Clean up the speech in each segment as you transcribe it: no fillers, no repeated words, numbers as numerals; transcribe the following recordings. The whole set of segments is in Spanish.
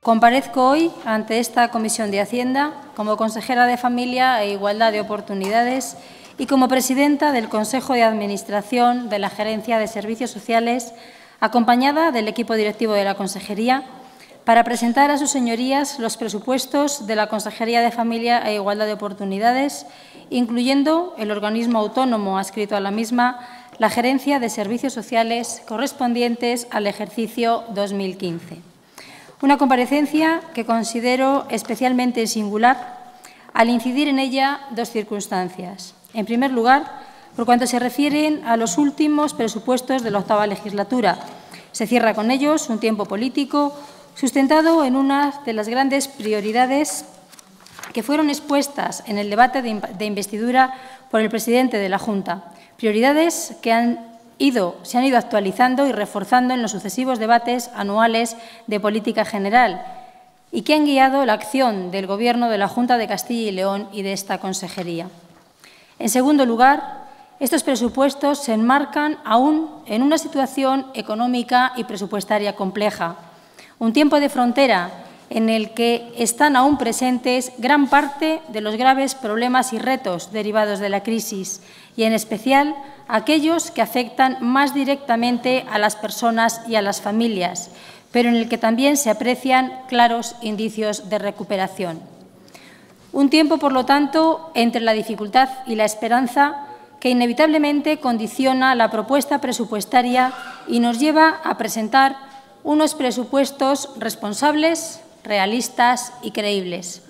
Comparezco hoy ante esta Comisión de Hacienda como consejera de Familia e Igualdad de Oportunidades y como presidenta del Consejo de Administración de la Gerencia de Servicios Sociales, acompañada del equipo directivo de la Consejería, para presentar a sus señorías los presupuestos de la Consejería de Familia e Igualdad de Oportunidades, incluyendo el organismo autónomo adscrito a la misma, la Gerencia de Servicios Sociales, correspondientes al ejercicio 2015. Una comparecencia que considero especialmente singular al incidir en ella dos circunstancias. En primer lugar, por cuanto se refieren a los últimos presupuestos de la octava legislatura. Se cierra con ellos un tiempo político sustentado en una de las grandes prioridades que fueron expuestas en el debate de investidura por el presidente de la Junta. Prioridades que se han ido actualizando y reforzando en los sucesivos debates anuales de política general y que han guiado la acción del Gobierno de la Junta de Castilla y León y de esta consejería. En segundo lugar, estos presupuestos se enmarcan aún en una situación económica y presupuestaria compleja, un tiempo de frontera en el que están aún presentes gran parte de los graves problemas y retos derivados de la crisis y, en especial, aquellos que afectan más directamente a las personas y a las familias, pero en el que también se aprecian claros indicios de recuperación. Un tiempo, por lo tanto, entre la dificultad y la esperanza que inevitablemente condiciona la propuesta presupuestaria y nos lleva a presentar unos presupuestos responsables, realistas y creíbles.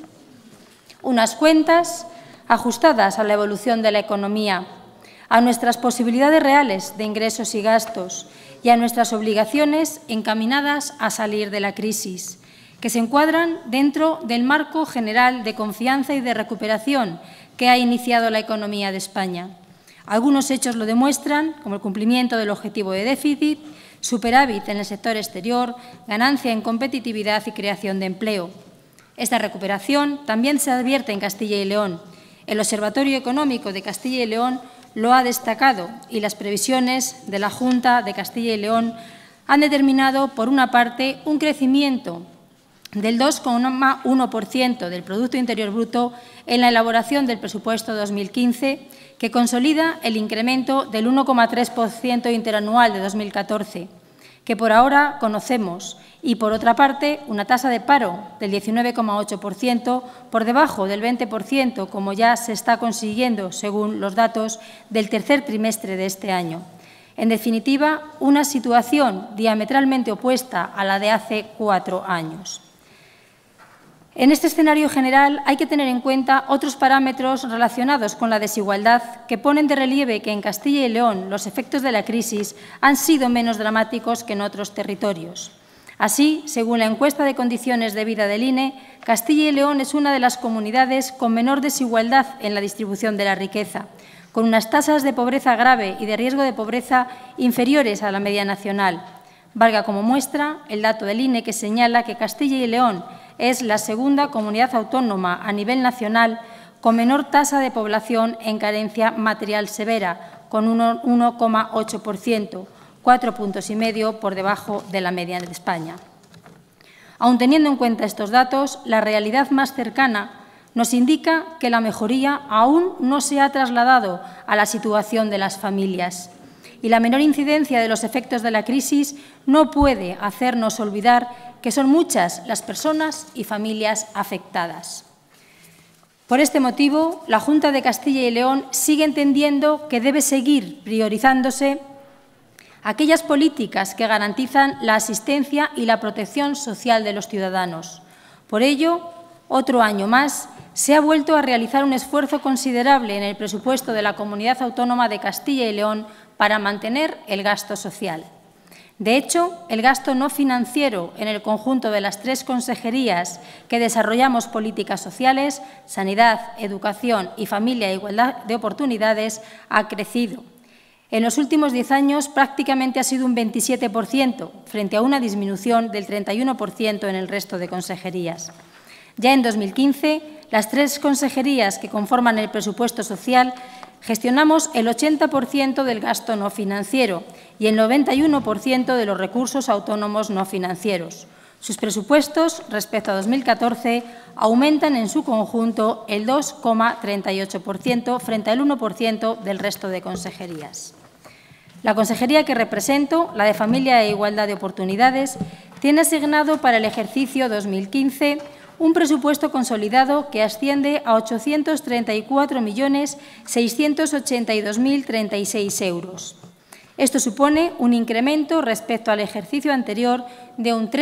Unas cuentas ajustadas a la evolución de la economía, a nuestras posibilidades reales de ingresos y gastos y a nuestras obligaciones encaminadas a salir de la crisis, que se encuadran dentro del marco general de confianza y de recuperación que ha iniciado la economía de España. Algunos hechos lo demuestran, como el cumplimiento del objetivo de déficit, superávit en el sector exterior, ganancia en competitividad y creación de empleo. Esta recuperación también se advierte en Castilla y León. El Observatorio Económico de Castilla y León lo ha destacado y las previsiones de la Junta de Castilla y León han determinado, por una parte, un crecimiento del 2,1% del Producto Interior Bruto en la elaboración del presupuesto 2015, que consolida el incremento del 1,3% interanual de 2014, que por ahora conocemos, y, por otra parte, una tasa de paro del 19,8%, por debajo del 20%, como ya se está consiguiendo según los datos del tercer trimestre de este año. En definitiva, una situación diametralmente opuesta a la de hace 4 años. En este escenario general hay que tener en cuenta otros parámetros relacionados con la desigualdad que ponen de relieve que en Castilla y León los efectos de la crisis han sido menos dramáticos que en otros territorios. Así, según la encuesta de condiciones de vida del INE, Castilla y León es una de las comunidades con menor desigualdad en la distribución de la riqueza, con unas tasas de pobreza grave y de riesgo de pobreza inferiores a la media nacional. Valga como muestra el dato del INE que señala que Castilla y León es la segunda comunidad autónoma a nivel nacional con menor tasa de población en carencia material severa, con un 1,8%, 4,5 puntos por debajo de la media de España. Aun teniendo en cuenta estos datos, la realidad más cercana nos indica que la mejoría aún no se ha trasladado a la situación de las familias y la menor incidencia de los efectos de la crisis no puede hacernos olvidar que son muchas las personas y familias afectadas. Por este motivo, la Junta de Castilla y León sigue entendiendo que debe seguir priorizándose aquellas políticas que garantizan la asistencia y la protección social de los ciudadanos. Por ello, otro año más, se ha vuelto a realizar un esfuerzo considerable en el presupuesto de la Comunidad Autónoma de Castilla y León para mantener el gasto social. De hecho, el gasto no financiero en el conjunto de las 3 consejerías que desarrollamos políticas sociales, sanidad, educación y familia e igualdad de oportunidades, ha crecido. En los últimos 10 años prácticamente ha sido un 27%, frente a una disminución del 31% en el resto de consejerías. Ya en 2015, las 3 consejerías que conforman el presupuesto social gestionamos el 80% del gasto no financiero y el 91% de los recursos autónomos no financieros. Sus presupuestos, respecto a 2014, aumentan en su conjunto el 2,38% frente al 1% del resto de consejerías. La consejería que represento, la de Familia e Igualdad de Oportunidades, tiene asignado para el ejercicio 2015 un presupuesto consolidado que asciende a 834.682.036 euros. Esto supone un incremento respecto al ejercicio anterior de un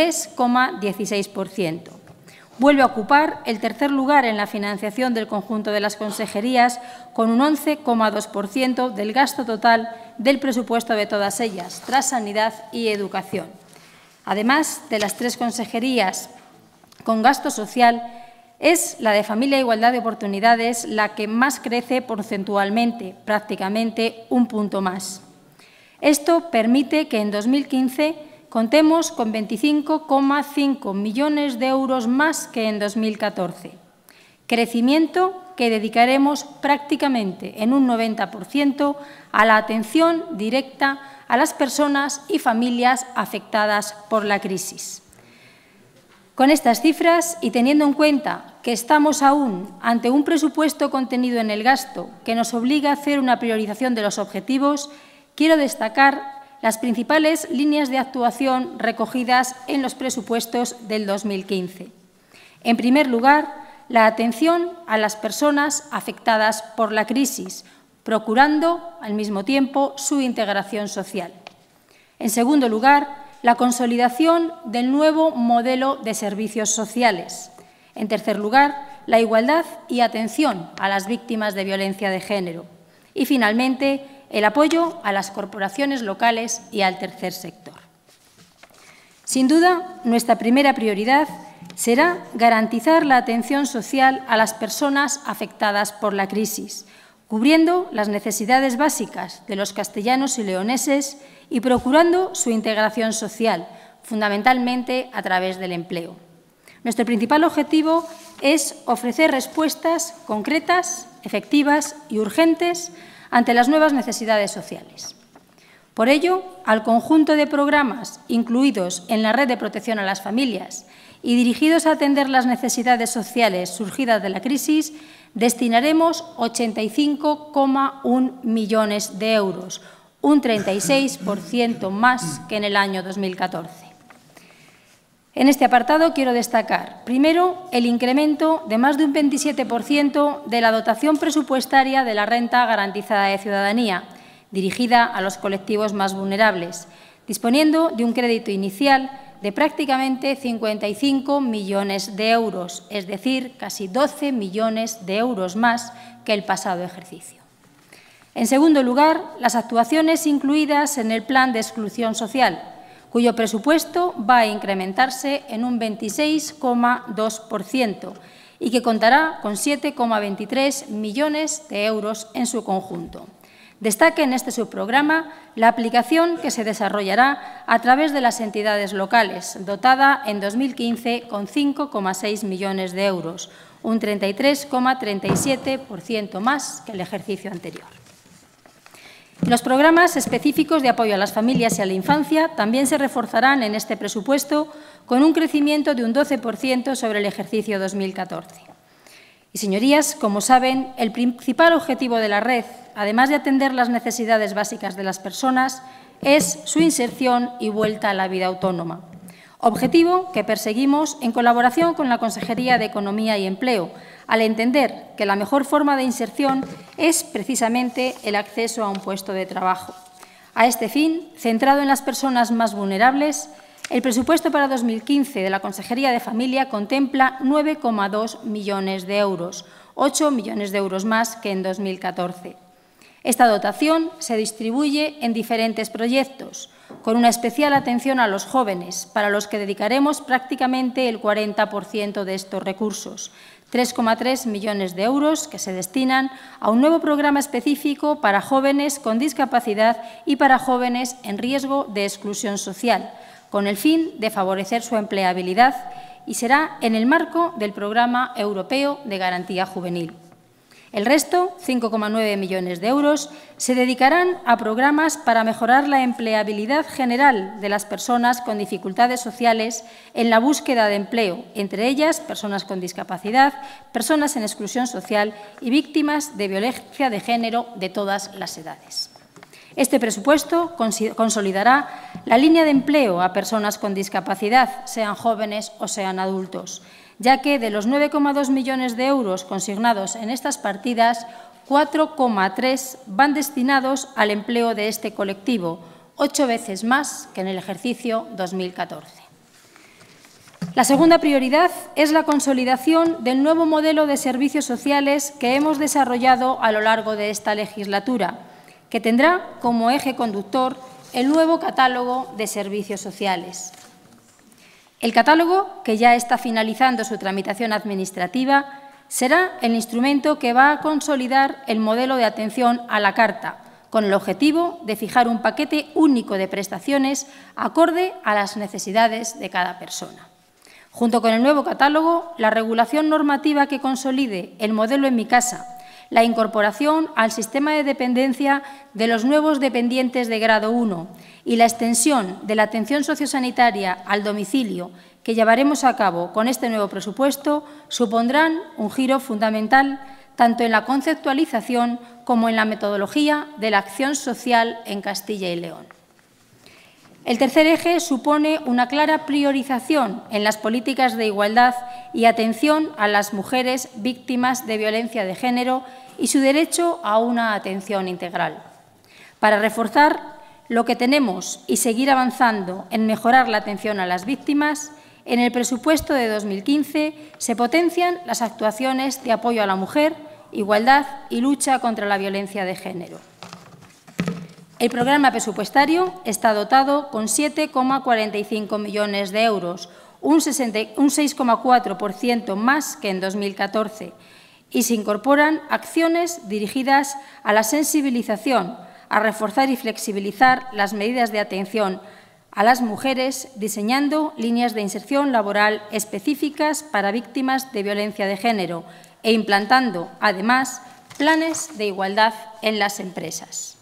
3,16%. Vuelve a ocupar el tercer lugar en la financiación del conjunto de las consejerías, con un 11,2% del gasto total del presupuesto de todas ellas, tras Sanidad y Educación. Además de las tres consejerías con gasto social, es la de Familia e Igualdad de Oportunidades la que más crece porcentualmente, prácticamente un punto más. Esto permite que en 2015 contemos con 25,5 millones de euros más que en 2014, crecimiento que dedicaremos prácticamente en un 90% a la atención directa a las personas y familias afectadas por la crisis. Con estas cifras y teniendo en cuenta que estamos aún ante un presupuesto contenido en el gasto que nos obliga a hacer una priorización de los objetivos, quiero destacar las principales líneas de actuación recogidas en los presupuestos del 2015. En primer lugar, la atención a las personas afectadas por la crisis, procurando, al mismo tiempo, su integración social. En segundo lugar, la consolidación del nuevo modelo de servicios sociales. En tercer lugar, la igualdad y atención a las víctimas de violencia de género. Y, finalmente, el apoyo a las corporaciones locales y al tercer sector. Sin duda, nuestra primera prioridad será garantizar la atención social a las personas afectadas por la crisis, cubriendo las necesidades básicas de los castellanos y leoneses y procurando su integración social, fundamentalmente a través del empleo. Nuestro principal objetivo es ofrecer respuestas concretas, efectivas y urgentes ante las nuevas necesidades sociales. Por ello, al conjunto de programas incluidos en la Red de Protección a las Familias y dirigidos a atender las necesidades sociales surgidas de la crisis, destinaremos 85,1 millones de euros, un 36% más que en el año 2014. En este apartado quiero destacar, primero, el incremento de más de un 27% de la dotación presupuestaria de la Renta Garantizada de Ciudadanía, dirigida a los colectivos más vulnerables, disponiendo de un crédito inicial de prácticamente 55 millones de euros, es decir, casi 12 millones de euros más que el pasado ejercicio. En segundo lugar, las actuaciones incluidas en el Plan de Exclusión Social, cuyo presupuesto va a incrementarse en un 26,2% y que contará con 7,23 millones de euros en su conjunto. Destaca en este subprograma la aplicación que se desarrollará a través de las entidades locales, dotada en 2015 con 5,6 millones de euros, un 33,37% más que el ejercicio anterior. Los programas específicos de apoyo a las familias y a la infancia también se reforzarán en este presupuesto con un crecimiento de un 12% sobre el ejercicio 2014. Y, señorías, como saben, el principal objetivo de la red, además de atender las necesidades básicas de las personas, es su inserción y vuelta a la vida autónoma. Objetivo que perseguimos en colaboración con la Consejería de Economía y Empleo, al entender que la mejor forma de inserción es precisamente el acceso a un puesto de trabajo. A este fin, centrado en las personas más vulnerables, el presupuesto para 2015 de la Consejería de Familia contempla 9,2 millones de euros, 8 millones de euros más que en 2014. Esta dotación se distribuye en diferentes proyectos, con una especial atención a los jóvenes, para los que dedicaremos prácticamente el 40% de estos recursos, 3,3 millones de euros que se destinan a un nuevo programa específico para jóvenes con discapacidad y para jóvenes en riesgo de exclusión social, con el fin de favorecer su empleabilidad, y será en el marco del Programa Europeo de Garantía Juvenil. El resto, 5,9 millones de euros, se dedicarán a programas para mejorar la empleabilidad general de las personas con dificultades sociales en la búsqueda de empleo, entre ellas personas con discapacidad, personas en exclusión social y víctimas de violencia de género de todas las edades. Este presupuesto consolidará la línea de empleo a personas con discapacidad, sean jóvenes o sean adultos, ya que de los 9,2 millones de euros consignados en estas partidas, 4,3 van destinados al empleo de este colectivo, 8 veces más que en el ejercicio 2014. La segunda prioridad es la consolidación del nuevo modelo de servicios sociales que hemos desarrollado a lo largo de esta legislatura, que tendrá como eje conductor el nuevo catálogo de servicios sociales. El catálogo, que ya está finalizando su tramitación administrativa, será el instrumento que va a consolidar el modelo de atención a la carta, con el objetivo de fijar un paquete único de prestaciones acorde a las necesidades de cada persona. Junto con el nuevo catálogo, la regulación normativa que consolide el modelo En mi casa, la incorporación al sistema de dependencia de los nuevos dependientes de grado 1 y la extensión de la atención sociosanitaria al domicilio que llevaremos a cabo con este nuevo presupuesto supondrán un giro fundamental tanto en la conceptualización como en la metodología de la acción social en Castilla y León. El tercer eje supone una clara priorización en las políticas de igualdad y atención a las mujeres víctimas de violencia de género y su derecho a una atención integral. Para reforzar lo que tenemos y seguir avanzando en mejorar la atención a las víctimas, en el presupuesto de 2015 se potencian las actuaciones de apoyo a la mujer, igualdad y lucha contra la violencia de género. El programa presupuestario está dotado con 7,45 millones de euros, un 6,4% más que en 2014, y se incorporan acciones dirigidas a la sensibilización, a reforzar y flexibilizar las medidas de atención a las mujeres, diseñando líneas de inserción laboral específicas para víctimas de violencia de género e implantando, además, planes de igualdad en las empresas.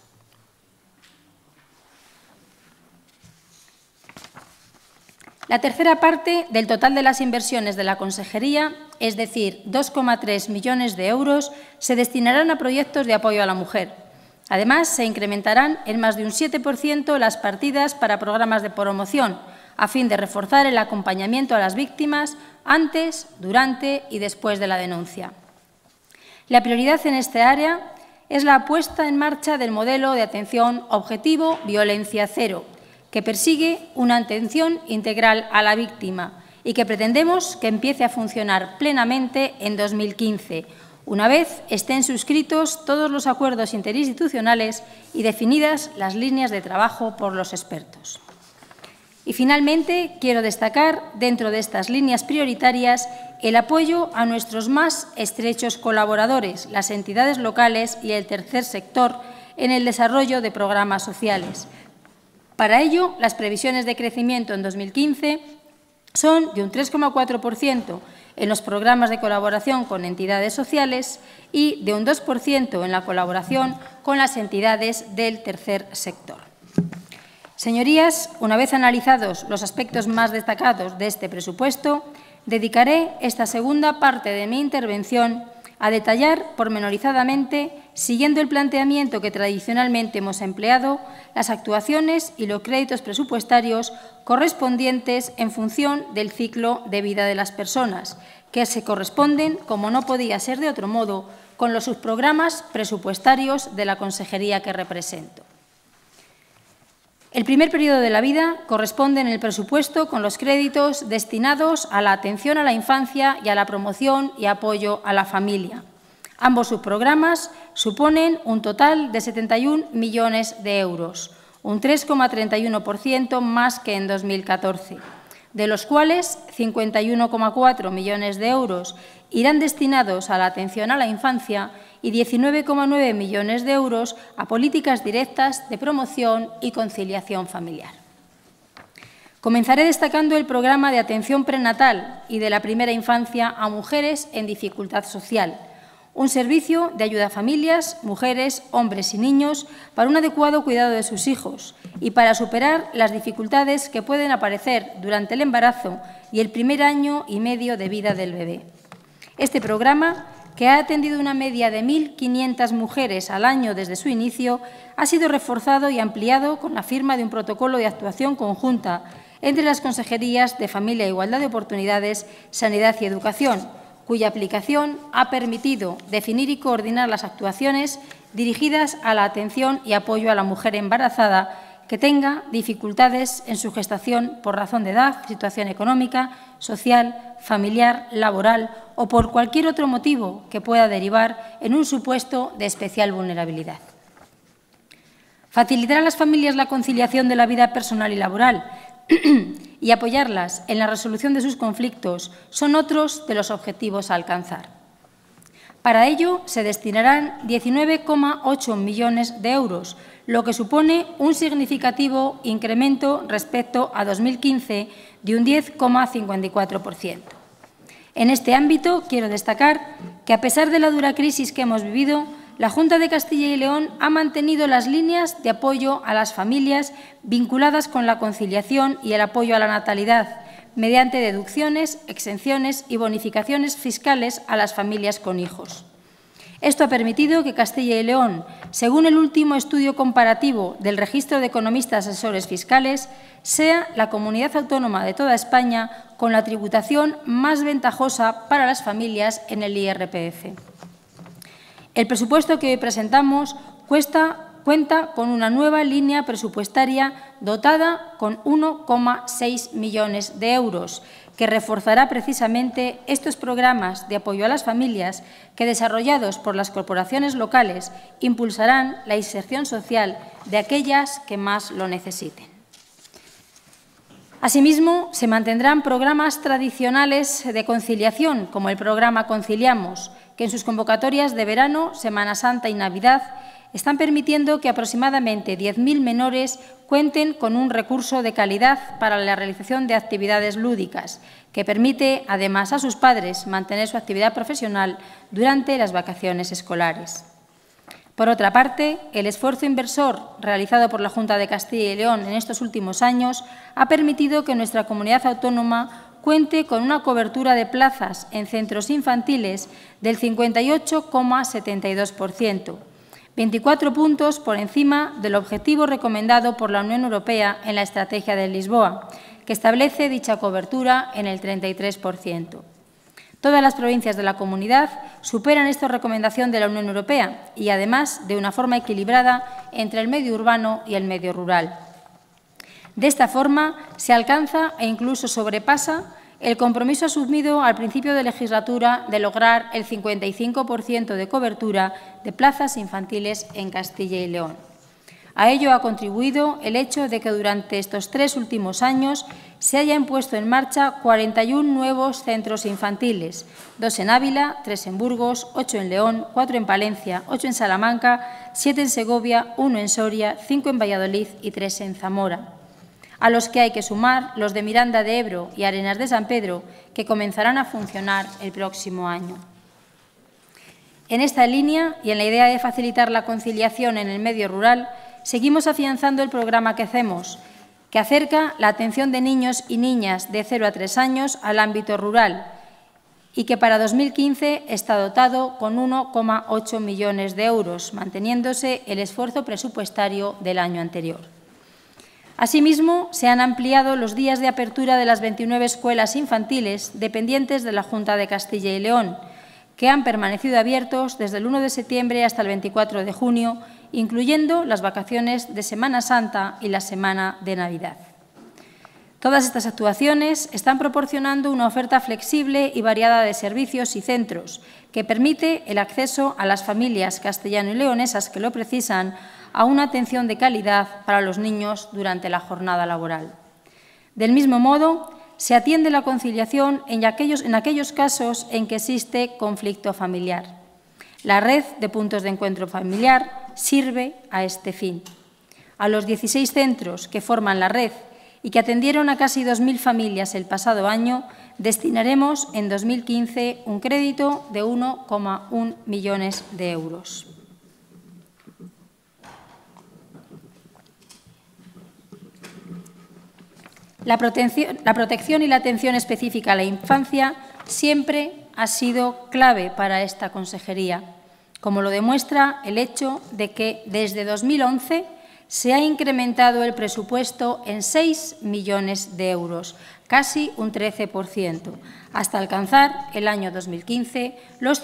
La tercera parte del total de las inversiones de la Consejería, es decir, 2,3 millones de euros, se destinarán a proyectos de apoyo a la mujer. Además, se incrementarán en más de un 7% las partidas para programas de promoción, a fin de reforzar el acompañamiento a las víctimas antes, durante y después de la denuncia. La prioridad en este área es la puesta en marcha del modelo de atención objetivo Violencia Cero, que persigue una atención integral a la víctima y que pretendemos que empiece a funcionar plenamente en 2015, una vez estén suscritos todos los acuerdos interinstitucionales y definidas las líneas de trabajo por los expertos. Y, finalmente, quiero destacar, dentro de estas líneas prioritarias, el apoyo a nuestros más estrechos colaboradores, las entidades locales y el tercer sector, en el desarrollo de programas sociales. Para ello, las previsiones de crecimiento en 2015 son de un 3,4% en los programas de colaboración con entidades sociales y de un 2% en la colaboración con las entidades del tercer sector. Señorías, una vez analizados los aspectos más destacados de este presupuesto, dedicaré esta segunda parte de mi intervención a detallar pormenorizadamente, siguiendo el planteamiento que tradicionalmente hemos empleado, las actuaciones y los créditos presupuestarios correspondientes en función del ciclo de vida de las personas, que se corresponden, como no podía ser de otro modo, con los subprogramas presupuestarios de la consejería que represento. El primer periodo de la vida corresponde en el presupuesto con los créditos destinados a la atención a la infancia y a la promoción y apoyo a la familia. Ambos subprogramas suponen un total de 71 millones de euros, un 3,31% más que en 2014, de los cuales 51,4 millones de euros irán destinados a la atención a la infancia y 19,9 millones de euros a políticas directas de promoción y conciliación familiar. Comenzaré destacando el programa de atención prenatal y de la primera infancia a mujeres en dificultad social, un servicio de ayuda a familias, mujeres, hombres y niños para un adecuado cuidado de sus hijos y para superar las dificultades que pueden aparecer durante el embarazo y el primer año y medio de vida del bebé. Este programa, que ha atendido una media de 1.500 mujeres al año desde su inicio, ha sido reforzado y ampliado con la firma de un protocolo de actuación conjunta entre las Consejerías de Familia e Igualdad de Oportunidades, Sanidad y Educación, cuya aplicación ha permitido definir y coordinar las actuaciones dirigidas a la atención y apoyo a la mujer embarazada que tenga dificultades en su gestación por razón de edad, situación económica, social, familiar, laboral o por cualquier otro motivo que pueda derivar en un supuesto de especial vulnerabilidad. Facilitar a las familias la conciliación de la vida personal y laboral y apoyarlas en la resolución de sus conflictos son otros de los objetivos a alcanzar. Para ello se destinarán 19,8 millones de euros, lo que supone un significativo incremento respecto a 2015 de un 10,54%. En este ámbito quiero destacar que, a pesar de la dura crisis que hemos vivido, la Junta de Castilla y León ha mantenido las líneas de apoyo a las familias vinculadas con la conciliación y el apoyo a la natalidad, mediante deducciones, exenciones y bonificaciones fiscales a las familias con hijos. Esto ha permitido que Castilla y León, según el último estudio comparativo del Registro de Economistas Asesores Fiscales, sea la comunidad autónoma de toda España con la tributación más ventajosa para las familias en el IRPF. El presupuesto que hoy presentamos cuenta con una nueva línea presupuestaria dotada con 1,6 millones de euros, que reforzará precisamente estos programas de apoyo a las familias que, desarrollados por las corporaciones locales, impulsarán la inserción social de aquellas que más lo necesiten. Asimismo, se mantendrán programas tradicionales de conciliación, como el programa Conciliamos, que en sus convocatorias de verano, Semana Santa y Navidad están permitiendo que aproximadamente 10.000 menores cuenten con un recurso de calidad para la realización de actividades lúdicas, que permite además a sus padres mantener su actividad profesional durante las vacaciones escolares. Por otra parte, el esfuerzo inversor realizado por la Junta de Castilla y León en estos últimos años ha permitido que nuestra comunidad autónoma cuente con una cobertura de plazas en centros infantiles del 58,72%, 24 puntos por encima del objetivo recomendado por la Unión Europea en la Estrategia de Lisboa, que establece dicha cobertura en el 33%. Todas las provincias de la comunidad superan esta recomendación de la Unión Europea y, además, de una forma equilibrada entre el medio urbano y el medio rural. De esta forma, se alcanza e incluso sobrepasa el compromiso asumido al principio de legislatura de lograr el 55% de cobertura de plazas infantiles en Castilla y León. A ello ha contribuido el hecho de que durante estos 3 últimos años se hayan puesto en marcha 41 nuevos centros infantiles, 2 en Ávila, 3 en Burgos, 8 en León, 4 en Palencia, 8 en Salamanca, 7 en Segovia, 1 en Soria, 5 en Valladolid y 3 en Zamora, a los que hay que sumar los de Miranda de Ebro y Arenas de San Pedro, que comenzarán a funcionar el próximo año. En esta línea y en la idea de facilitar la conciliación en el medio rural, seguimos afianzando el programa que hacemos, que acerca la atención de niños y niñas de 0 a 3 años al ámbito rural y que para 2015 está dotado con 1,8 millones de euros, manteniéndose el esfuerzo presupuestario del año anterior. Asimismo, se han ampliado los días de apertura de las 29 escuelas infantiles dependientes de la Junta de Castilla y León, que han permanecido abiertos desde el 1 de septiembre hasta el 24 de junio, incluyendo las vacaciones de Semana Santa y la semana de Navidad. Todas estas actuaciones están proporcionando una oferta flexible y variada de servicios y centros que permite el acceso a las familias castellano y leonesas que lo precisan a una atención de calidad para los niños durante la jornada laboral. Del mismo modo, se atiende la conciliación en aquellos casos en que existe conflicto familiar. La red de puntos de encuentro familiar sirve a este fin. A los 16 centros que forman la red y que atendieron a casi 2.000 familias el pasado año, destinaremos en 2015 un crédito de 1,1 millones de euros. La protección y la atención específica a la infancia siempre ha sido clave para esta consejería, como lo demuestra el hecho de que desde 2011 se ha incrementado el presupuesto en 6 millones de euros, casi un 13%, hasta alcanzar el año 2015 los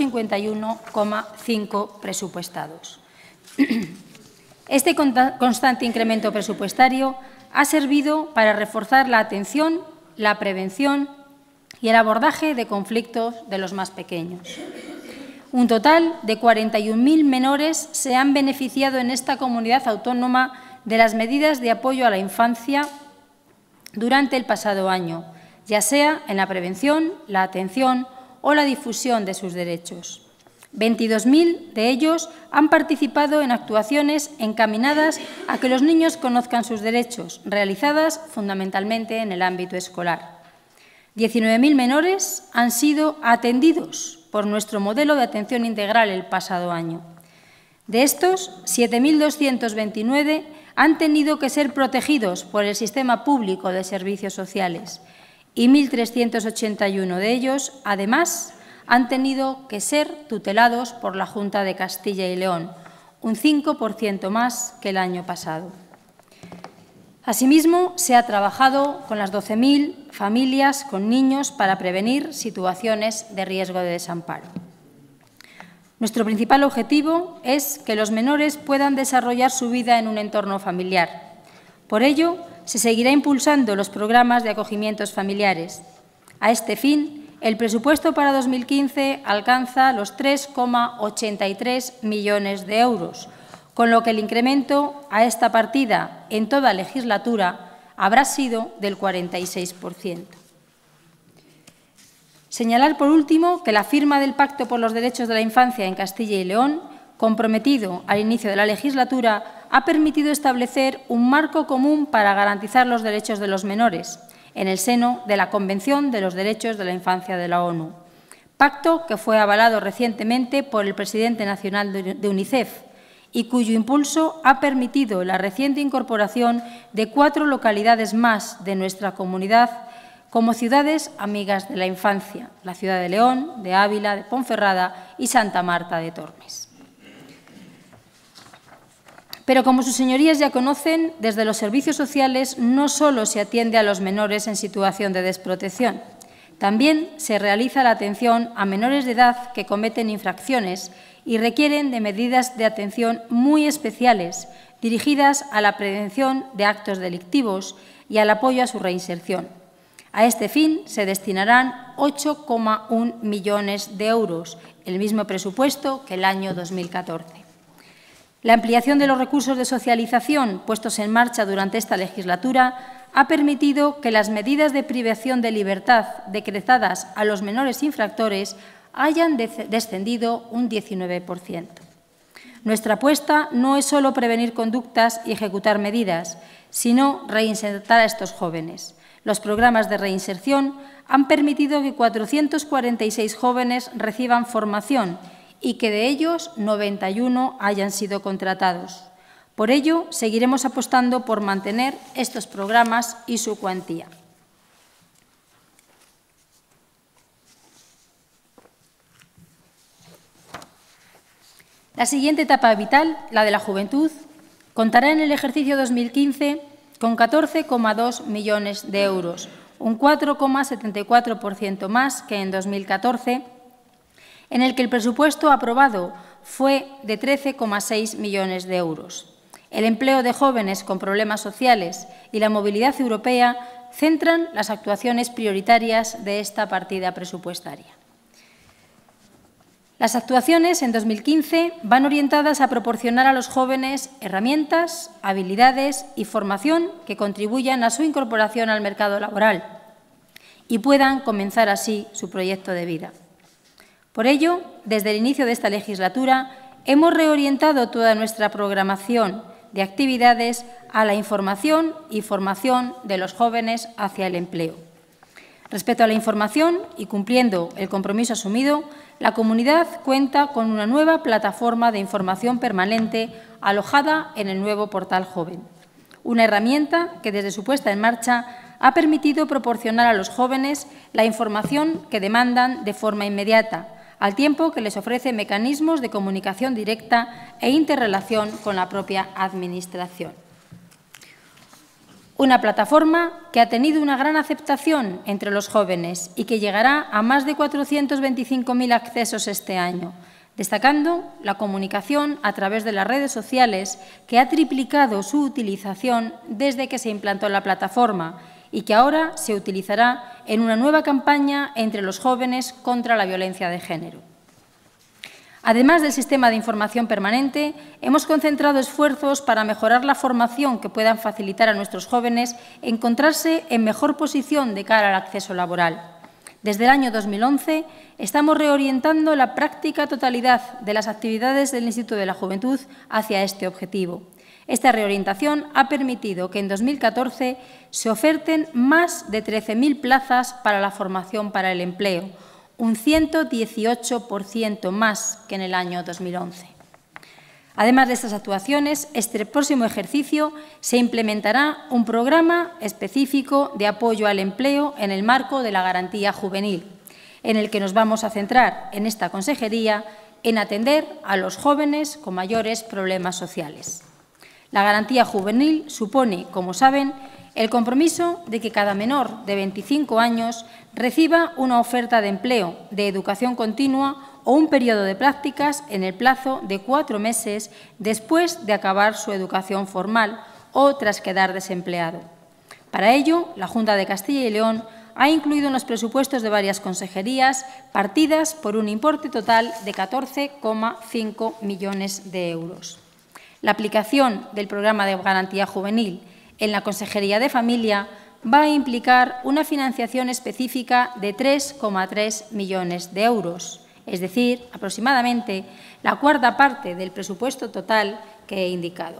51,5 presupuestados. Este constante incremento presupuestario ha servido para reforzar la atención, la prevención y el abordaje de conflictos de los más pequeños. Un total de 41.000 menores se han beneficiado en esta comunidad autónoma de las medidas de apoyo a la infancia durante el pasado año, ya sea en la prevención, la atención o la difusión de sus derechos. 22.000 de ellos han participado en actuaciones encaminadas a que los niños conozcan sus derechos, realizadas fundamentalmente en el ámbito escolar. 19.000 menores han sido atendidos por nuestro modelo de atención integral el pasado año. De estos, 7.229 han tenido que ser protegidos por el sistema público de servicios sociales y 1.381 de ellos, además, han tenido que ser tutelados por la Junta de Castilla y León, un 5% más que el año pasado. Asimismo, se ha trabajado con las 12.000 familias con niños para prevenir situaciones de riesgo de desamparo. Nuestro principal objetivo es que los menores puedan desarrollar su vida en un entorno familiar. Por ello, se seguirá impulsando los programas de acogimientos familiares. A este fin, el presupuesto para 2015 alcanza los 3,83 millones de euros, con lo que el incremento a esta partida en toda legislatura habrá sido del 46%. Señalar, por último, que la firma del Pacto por los Derechos de la Infancia en Castilla y León, comprometido al inicio de la legislatura, ha permitido establecer un marco común para garantizar los derechos de los menores, en el seno de la Convención de los Derechos de la Infancia de la ONU, pacto que fue avalado recientemente por el presidente nacional de UNICEF y cuyo impulso ha permitido la reciente incorporación de 4 localidades más de nuestra comunidad como ciudades amigas de la infancia: la ciudad de León, de Ávila, de Ponferrada y Santa Marta de Tormes. Pero, como sus señorías ya conocen, desde los servicios sociales no solo se atiende a los menores en situación de desprotección, también se realiza la atención a menores de edad que cometen infracciones y requieren de medidas de atención muy especiales dirigidas a la prevención de actos delictivos y al apoyo a su reinserción. A este fin se destinarán 8,1 millones de euros, el mismo presupuesto que el año 2014. La ampliación de los recursos de socialización puestos en marcha durante esta legislatura ha permitido que las medidas de privación de libertad decretadas a los menores infractores hayan descendido un 19%. Nuestra apuesta no es solo prevenir conductas y ejecutar medidas, sino reinsertar a estos jóvenes. Los programas de reinserción han permitido que 446 jóvenes reciban formación y que de ellos 91 hayan sido contratados. Por ello, seguiremos apostando por mantener estos programas y su cuantía. La siguiente etapa vital, la de la juventud, contará en el ejercicio 2015 con 14,2 millones de euros, un 4,74% más que en 2014, en el que el presupuesto aprobado fue de 13,6 millones de euros. El empleo de jóvenes con problemas sociales y la movilidad europea centran las actuaciones prioritarias de esta partida presupuestaria. Las actuaciones en 2015 van orientadas a proporcionar a los jóvenes herramientas, habilidades y formación que contribuyan a su incorporación al mercado laboral y puedan comenzar así su proyecto de vida. Por ello, desde el inicio de esta legislatura, hemos reorientado toda nuestra programación de actividades a la información y formación de los jóvenes hacia el empleo. Respecto a la información y cumpliendo el compromiso asumido, la comunidad cuenta con una nueva plataforma de información permanente alojada en el nuevo portal Joven. Una herramienta que desde su puesta en marcha ha permitido proporcionar a los jóvenes la información que demandan de forma inmediata, al tiempo que les ofrece mecanismos de comunicación directa e interrelación con la propia Administración. Una plataforma que ha tenido una gran aceptación entre los jóvenes y que llegará a más de 425.000 accesos este año, destacando la comunicación a través de las redes sociales, que ha triplicado su utilización desde que se implantó la plataforma y que ahora se utilizará en una nueva campaña entre los jóvenes contra la violencia de género. Además del sistema de información permanente, hemos concentrado esfuerzos para mejorar la formación que puedan facilitar a nuestros jóvenes encontrarse en mejor posición de cara al acceso laboral. Desde el año 2011 estamos reorientando la práctica totalidad de las actividades del Instituto de la Juventud hacia este objetivo. Esta reorientación ha permitido que en 2014 se oferten más de 13.000 plazas para la formación para el empleo, un 118% más que en el año 2011. Además de estas actuaciones, este próximo ejercicio se implementará un programa específico de apoyo al empleo en el marco de la Garantía Juvenil, en el que nos vamos a centrar en esta consejería en atender a los jóvenes con mayores problemas sociales. La Garantía Juvenil supone, como saben, el compromiso de que cada menor de 25 años reciba una oferta de empleo, de educación continua o un periodo de prácticas en el plazo de 4 meses después de acabar su educación formal o tras quedar desempleado. Para ello, la Junta de Castilla y León ha incluido en los presupuestos de varias consejerías partidas por un importe total de 14,5 millones de euros. La aplicación del programa de Garantía Juvenil en la Consejería de Familia va a implicar una financiación específica de 3,3 millones de euros, es decir, aproximadamente la cuarta parte del presupuesto total que he indicado.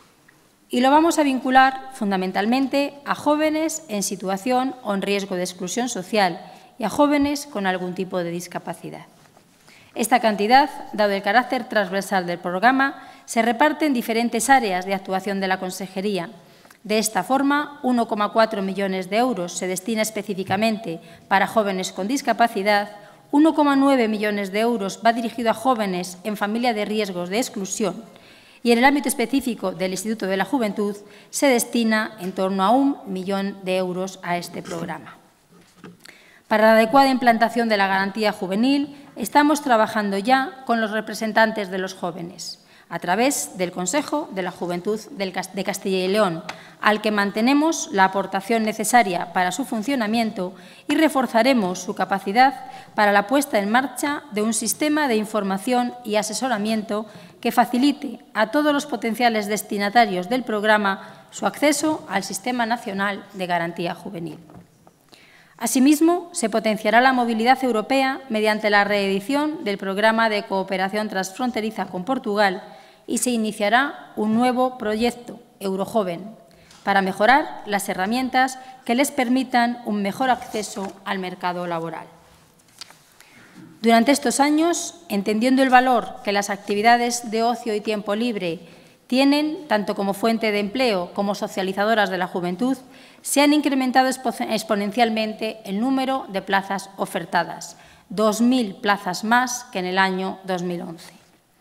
Y lo vamos a vincular fundamentalmente a jóvenes en situación o en riesgo de exclusión social y a jóvenes con algún tipo de discapacidad. Esta cantidad, dado el carácter transversal del programa, se reparte en diferentes áreas de actuación de la Consejería. De esta forma, 1,4 millones de euros se destina específicamente para jóvenes con discapacidad, 1,9 millones de euros va dirigido a jóvenes en familia de riesgos de exclusión y en el ámbito específico del Instituto de la Juventud se destina en torno a 1 millón de euros a este programa. Para la adecuada implantación de la Garantía Juvenil, estamos trabajando ya con los representantes de los jóvenes, a través del Consejo de la Juventud de Castilla y León, al que mantenemos la aportación necesaria para su funcionamiento y reforzaremos su capacidad para la puesta en marcha de un sistema de información y asesoramiento que facilite a todos los potenciales destinatarios del programa su acceso al Sistema Nacional de Garantía Juvenil. Asimismo, se potenciará la movilidad europea mediante la reedición del Programa de Cooperación Transfronteriza con Portugal y se iniciará un nuevo proyecto, Eurojoven, para mejorar las herramientas que les permitan un mejor acceso al mercado laboral. Durante estos años, entendiendo el valor que las actividades de ocio y tiempo libre tienen, tanto como fuente de empleo como socializadoras de la juventud, se han incrementado exponencialmente el número de plazas ofertadas, 2.000 plazas más que en el año 2011.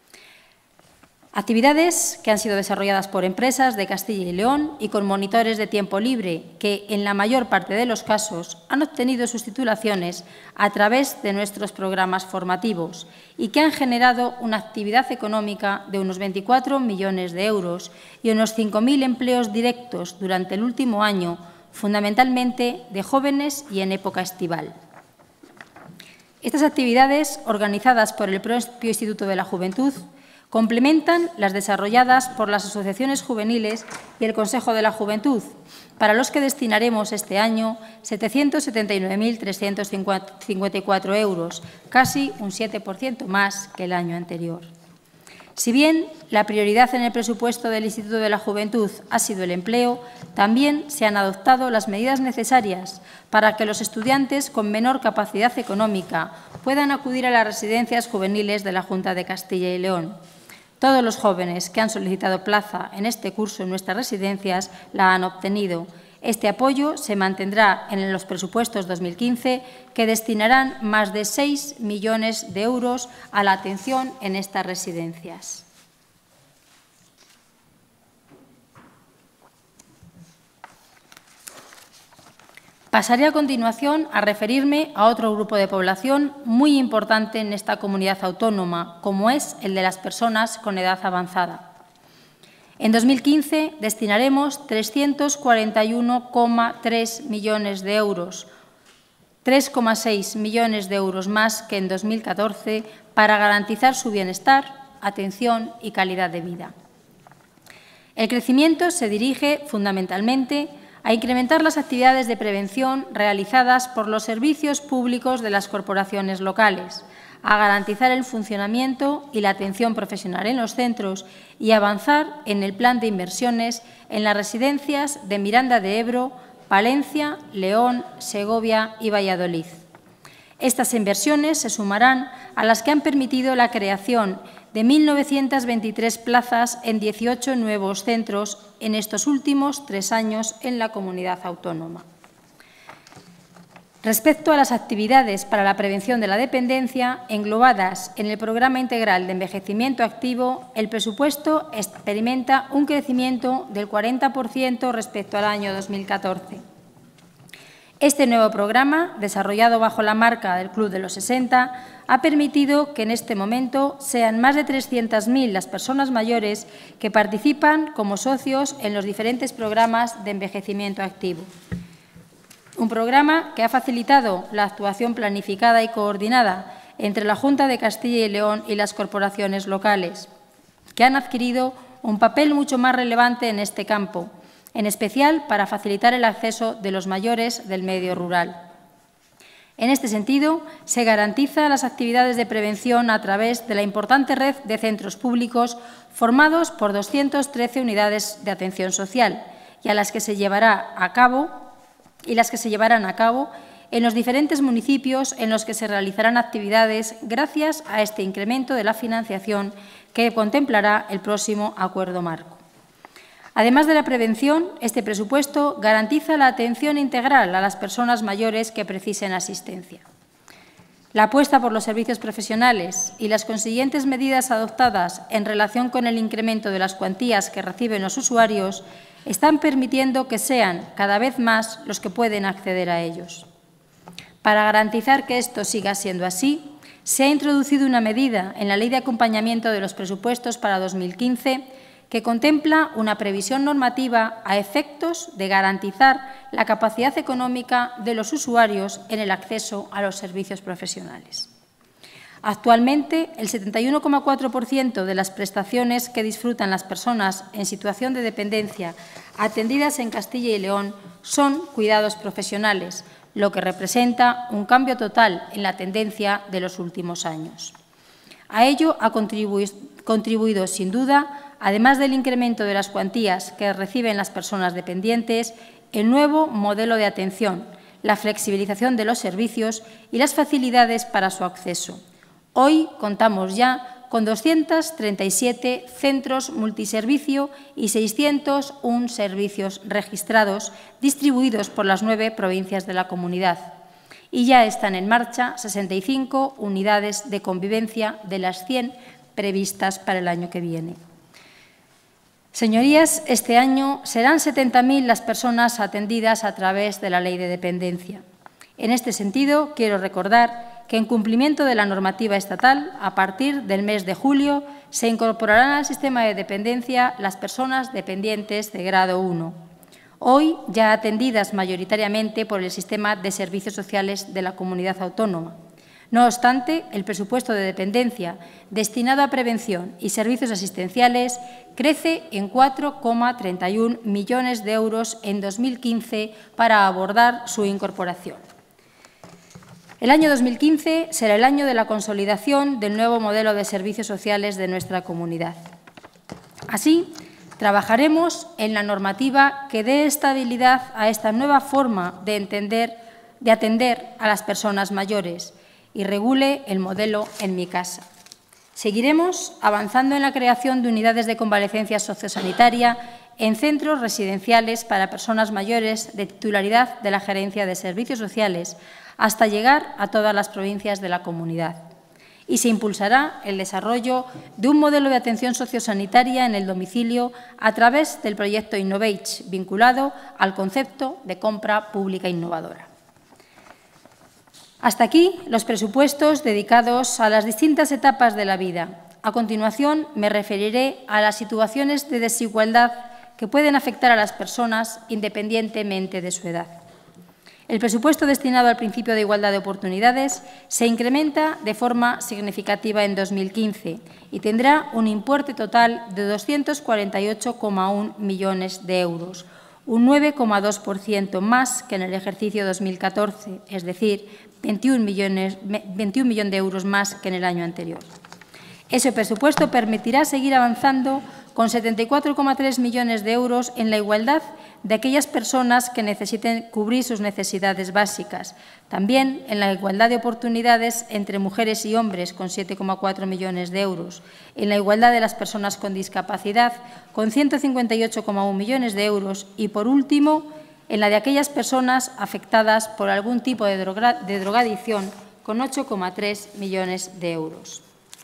Actividades que han sido desarrolladas por empresas de Castilla y León y con monitores de tiempo libre que, en la mayor parte de los casos, han obtenido sus titulaciones a través de nuestros programas formativos y que han generado una actividad económica de unos 24 millones de euros y unos 5.000 empleos directos durante el último año, fundamentalmente de jóvenes y en época estival. Estas actividades, organizadas por el propio Instituto de la Juventud, complementan las desarrolladas por las asociaciones juveniles y el Consejo de la Juventud, para los que destinaremos este año 779.354 euros, casi un 7% más que el año anterior. Si bien la prioridad en el presupuesto del Instituto de la Juventud ha sido el empleo, también se han adoptado las medidas necesarias para que los estudiantes con menor capacidad económica puedan acudir a las residencias juveniles de la Junta de Castilla y León. Todos los jóvenes que han solicitado plaza en este curso en nuestras residencias la han obtenido. Este apoyo se mantendrá en los presupuestos 2015, que destinarán más de 6 millones de euros a la atención en estas residencias. Pasaré a continuación a referirme a otro grupo de población muy importante en esta comunidad autónoma, como es el de las personas con edad avanzada. En 2015 destinaremos 341,3 millones de euros, 3,6 millones de euros más que en 2014, para garantizar su bienestar, atención y calidad de vida. El crecimiento se dirige fundamentalmente a incrementar las actividades de prevención realizadas por los servicios públicos de las corporaciones locales, a garantizar el funcionamiento y la atención profesional en los centros y avanzar en el plan de inversiones en las residencias de Miranda de Ebro, Palencia, León, Segovia y Valladolid. Estas inversiones se sumarán a las que han permitido la creación de 1.923 plazas en 18 nuevos centros en estos últimos 3 años en la comunidad autónoma. Respecto a las actividades para la prevención de la dependencia, englobadas en el Programa Integral de Envejecimiento Activo, el presupuesto experimenta un crecimiento del 40% respecto al año 2014. Este nuevo programa, desarrollado bajo la marca del Club de los 60, ha permitido que en este momento sean más de 300.000 las personas mayores que participan como socios en los diferentes programas de envejecimiento activo. Un programa que ha facilitado la actuación planificada y coordinada entre la Junta de Castilla y León y las corporaciones locales, que han adquirido un papel mucho más relevante en este campo, en especial para facilitar el acceso de los mayores del medio rural. En este sentido, se garantizan las actividades de prevención a través de la importante red de centros públicos formados por 213 unidades de atención social y las que se llevarán a cabo en los diferentes municipios en los que se realizarán actividades gracias a este incremento de la financiación que contemplará el próximo Acuerdo Marco. Además de la prevención, este presupuesto garantiza la atención integral a las personas mayores que precisen asistencia. La apuesta por los servicios profesionales y las consiguientes medidas adoptadas en relación con el incremento de las cuantías que reciben los usuarios están permitiendo que sean cada vez más los que pueden acceder a ellos. Para garantizar que esto siga siendo así, se ha introducido una medida en la Ley de Acompañamiento de los Presupuestos para 2015 que contempla una previsión normativa a efectos de garantizar la capacidad económica de los usuarios en el acceso a los servicios profesionales. Actualmente, el 71,4% de las prestaciones que disfrutan las personas en situación de dependencia atendidas en Castilla y León son cuidados profesionales, lo que representa un cambio total en la tendencia de los últimos años. A ello ha contribuido, sin duda, además del incremento de las cuantías que reciben las personas dependientes, el nuevo modelo de atención, la flexibilización de los servicios y las facilidades para su acceso. Hoy contamos ya con 237 centros multiservicio y 601 servicios registrados distribuidos por las 9 provincias de la comunidad. Y ya están en marcha 65 unidades de convivencia de las 100 previstas para el año que viene. Señorías, este año serán 70.000 las personas atendidas a través de la Ley de Dependencia. En este sentido, quiero recordar que, en cumplimiento de la normativa estatal, a partir del mes de julio se incorporarán al sistema de dependencia las personas dependientes de grado 1, hoy ya atendidas mayoritariamente por el sistema de servicios sociales de la comunidad autónoma. No obstante, el presupuesto de dependencia destinado a prevención y servicios asistenciales crece en 4,31 millones de euros en 2015 para abordar su incorporación. El año 2015 será el año de la consolidación del nuevo modelo de servicios sociales de nuestra comunidad. Así, trabajaremos en la normativa que dé estabilidad a esta nueva forma de atender a las personas mayores y regule el modelo En mi casa. Seguiremos avanzando en la creación de unidades de convalecencia sociosanitaria en centros residenciales para personas mayores de titularidad de la Gerencia de Servicios Sociales, hasta llegar a todas las provincias de la comunidad. Y se impulsará el desarrollo de un modelo de atención sociosanitaria en el domicilio a través del proyecto Innovate, vinculado al concepto de compra pública innovadora. Hasta aquí los presupuestos dedicados a las distintas etapas de la vida. A continuación, me referiré a las situaciones de desigualdad que pueden afectar a las personas independientemente de su edad. El presupuesto destinado al principio de igualdad de oportunidades se incrementa de forma significativa en 2015 y tendrá un importe total de 248,1 millones de euros, un 9,2% más que en el ejercicio 2014, es decir, 21 millones de euros más que en el año anterior. Ese presupuesto permitirá seguir avanzando con 74,3 millones de euros en la igualdad de aquellas personas que necesiten cubrir sus necesidades básicas. También en la igualdad de oportunidades entre mujeres y hombres, con 7,4 millones de euros. En la igualdad de las personas con discapacidad, con 158,1 millones de euros. Y, por último, en la de aquellas personas afectadas por algún tipo de drogadicción, con 8,3 millones de euros.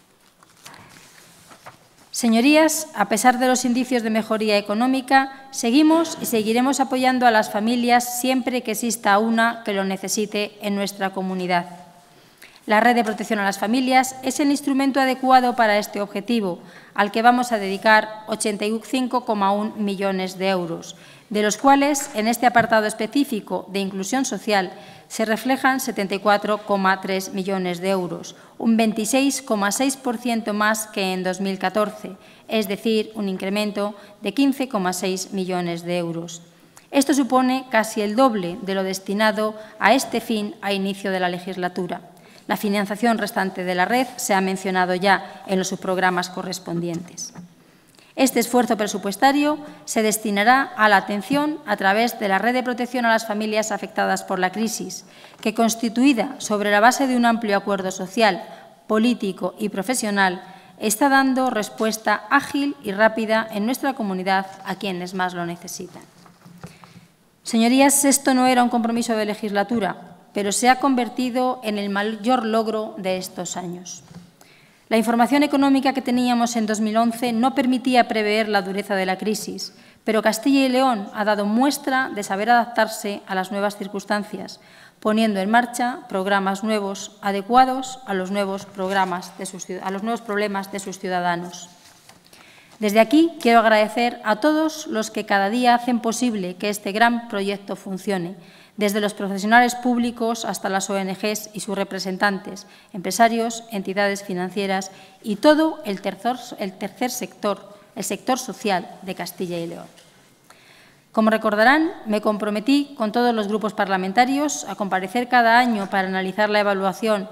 Señorías, a pesar de los indicios de mejoría económica, seguimos y seguiremos apoyando a las familias siempre que exista una que lo necesite en nuestra comunidad. La Red de Protección a las Familias es el instrumento adecuado para este objetivo, al que vamos a dedicar 85,1 millones de euros, de los cuales, en este apartado específico de inclusión social, se reflejan 74,3 millones de euros, un 26,6% más que en 2014, es decir, un incremento de 15,6 millones de euros. Esto supone casi el doble de lo destinado a este fin a inicio de la legislatura. La financiación restante de la red se ha mencionado ya en los subprogramas correspondientes. Este esfuerzo presupuestario se destinará a la atención a través de la Red de Protección a las Familias afectadas por la crisis, que, constituida sobre la base de un amplio acuerdo social, político y profesional, está dando respuesta ágil y rápida en nuestra comunidad a quienes más lo necesitan. Señorías, esto no era un compromiso de legislatura, pero se ha convertido en el mayor logro de estos años. La información económica que teníamos en 2011 no permitía prever la dureza de la crisis, pero Castilla y León ha dado muestra de saber adaptarse a las nuevas circunstancias, poniendo en marcha programas nuevos adecuados a los nuevos problemas de sus ciudadanos. Desde aquí quiero agradecer a todos los que cada día hacen posible que este gran proyecto funcione, desde los profesionales públicos hasta las ONGs y sus representantes, empresarios, entidades financieras y todo el tercer sector, el sector social de Castilla y León. Como recordarán, me comprometí con todos los grupos parlamentarios a comparecer cada año para analizar la evolución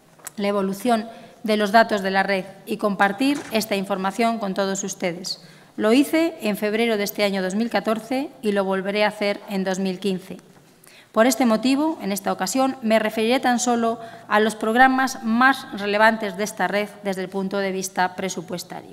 de los datos de la red y compartir esta información con todos ustedes. Lo hice en febrero de este año 2014 y lo volveré a hacer en 2015. Por este motivo, en esta ocasión, me referiré tan solo a los programas más relevantes de esta red desde el punto de vista presupuestario.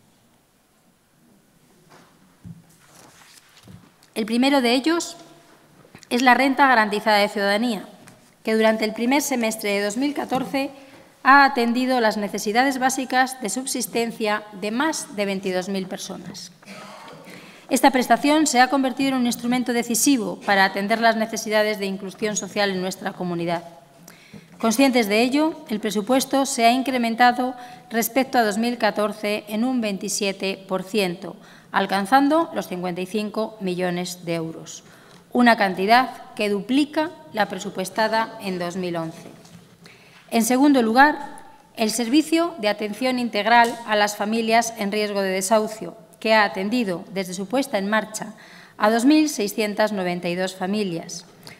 El primero de ellos es la Renta Garantizada de Ciudadanía, que durante el primer semestre de 2014 ha atendido las necesidades básicas de subsistencia de más de 22.000 personas. Esta prestación se ha convertido en un instrumento decisivo para atender las necesidades de inclusión social en nuestra comunidad. Conscientes de ello, el presupuesto se ha incrementado respecto a 2014 en un 27%, alcanzando los 55 millones de euros, una cantidad que duplica la presupuestada en 2011. En segundo lugar, el Servicio de Atención Integral a las Familias en Riesgo de Desahucio, que ha atendido desde su puesta en marcha a 2.692 familias.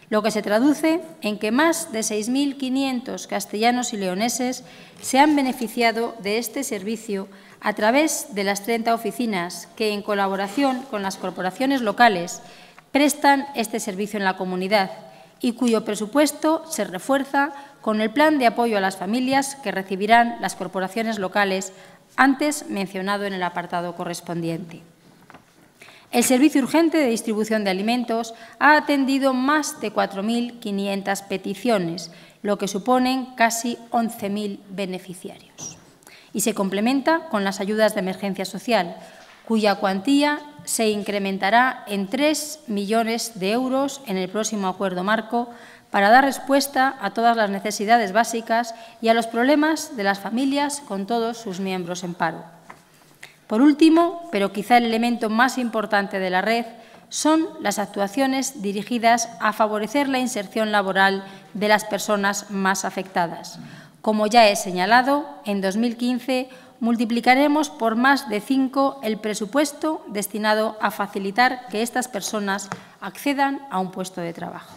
lo que se traduce en que más de 6.500 castellanos y leoneses se han beneficiado de este servicio a través de las 30 oficinas que, en colaboración con las corporaciones locales, prestan este servicio en la comunidad y cuyo presupuesto se refuerza con el plan de apoyo a las familias que recibirán las corporaciones locales antes mencionado en el apartado correspondiente. El Servicio Urgente de Distribución de Alimentos ha atendido más de 4.500 peticiones, lo que suponen casi 11.000 beneficiarios. Y se complementa con las ayudas de emergencia social, cuya cuantía se incrementará en 3 millones de euros en el próximo acuerdo marco para dar respuesta a todas las necesidades básicas y a los problemas de las familias con todos sus miembros en paro. Por último, pero quizá el elemento más importante de la red, son las actuaciones dirigidas a favorecer la inserción laboral de las personas más afectadas. Como ya he señalado, en 2015 multiplicaremos por más de 5 el presupuesto destinado a facilitar que estas personas accedan a un puesto de trabajo.